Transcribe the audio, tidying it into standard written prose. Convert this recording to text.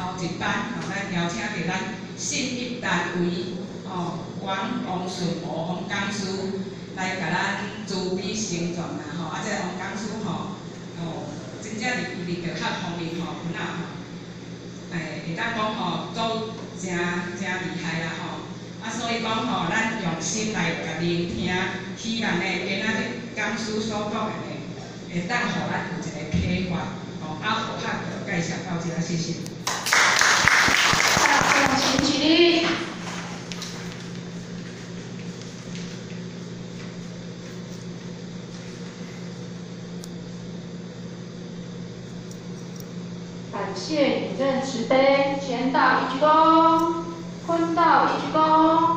后一班咱邀请到咱信义单位王顺和王讲师来甲咱助比成全啦吼，这王讲师真正是医疗学方面本来会当讲做真厉害啦所以讲咱用心来甲聆听，希望今仔日讲师所讲的会当互咱有一个启发好学就介绍到这，谢谢。 请起立。感谢女政慈悲，前导一鞠躬，坤道一鞠躬。